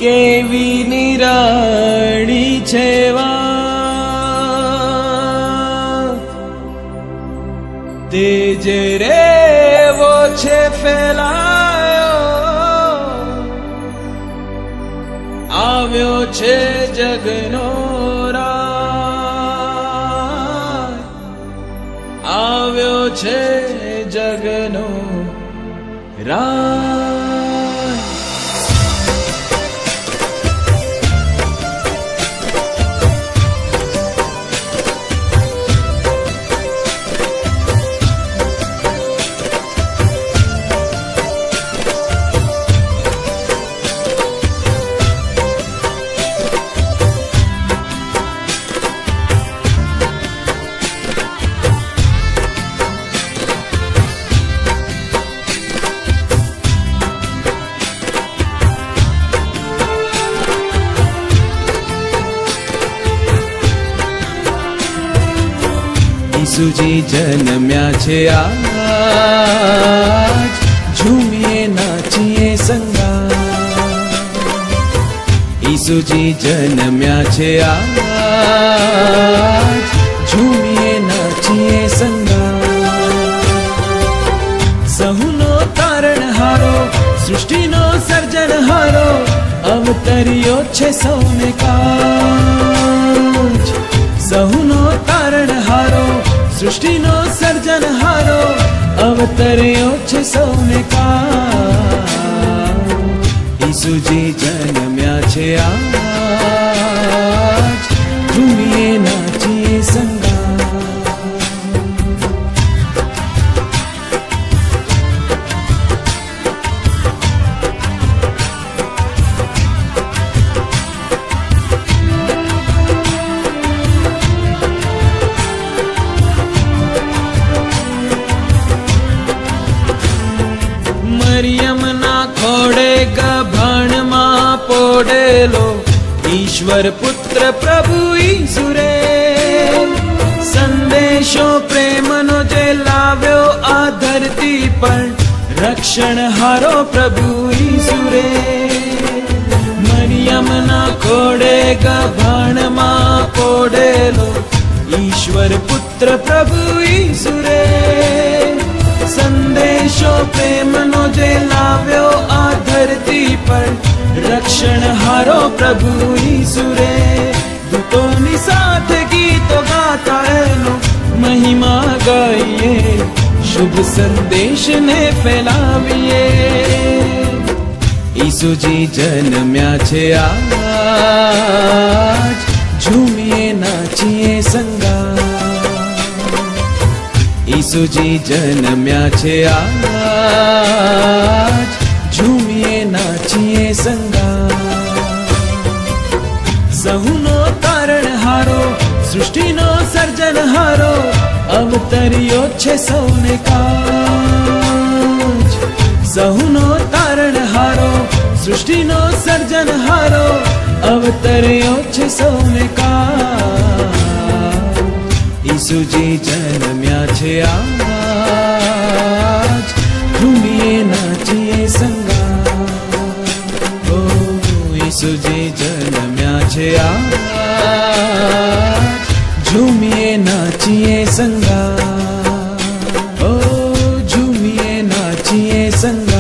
કેવી નિરાળી છે વાત, તેજ રેવો છે ફેલાયો, આવ્યો છે જગનો રાય, આવ્યો છે જગનો રાય। ઈસુજી જન્મ્યા છે આજ, ઝૂમીએ નાચીએ સંગાત। ઈસુજી જન્મ્યા છે આજ, ઝૂમીએ નાચીએ સંગાત। સહુનો તારણહારો, સૃષ્ટિનો સર્જનહારો, અવતર્યો છે સૌને કાજ। સહુનો તારણહારો, સૃષ્ટિનો સર્જનહારો, અવતર્યો છે સૌને કાજ। ઈસુજી જન્મ્યા છે આજ, ઝૂમીએ નાચીએ સંગાત। મરિયમના ખોડે ગભાણમાં પોડેલો ઈશ્વર પુત્ર પ્રભુ ઈસુ રે, સંદેશો પ્રેમનો જે લાવ્યો આ ધરતી પર, રક્ષણહારો પ્રભુ ઈસુ રે। મરિયમના ખોડે ગભાણમાં પોડેલો ઈશ્વર પુત્ર પ્રભુ ઈસુ રે, સંદેશો પ્રેમનો જે લાવ્યો આ ધરતી પર, રક્ષણહારો પ્રભુ ઈસુ રે। દૂતોની સાથે ગીતો ગાતા એનો મહિમા ગાઈએ, શુભ સંદેશને ફેલાવીએ। ઈસુજી જન્મ્યા છે આજ, ઝૂમીએ નાચીએ સંગાત। ઈસુજી જન્મ્યા છે આજ, ઝૂમીએ નાચીએ સંગાત। સહુનો તારણહારો, સૃષ્ટિનો સર્જનહારો, અવતર્યો છે સૌને કાજ। સહુનો તારણહારો, સૃષ્ટિનો સર્જનહારો, અવતર્યો છે સૌને કાજ। ઈસુજી જન્મ્યા છે આજ, ઝૂમીએ નાચીએ સંગાત। ઓ ઈસુજી જન્મ્યા છે આજ, ઝૂમીએ નાચીએ સંગાત। ઓ ઝૂમીએ નાચીએ સંગાત।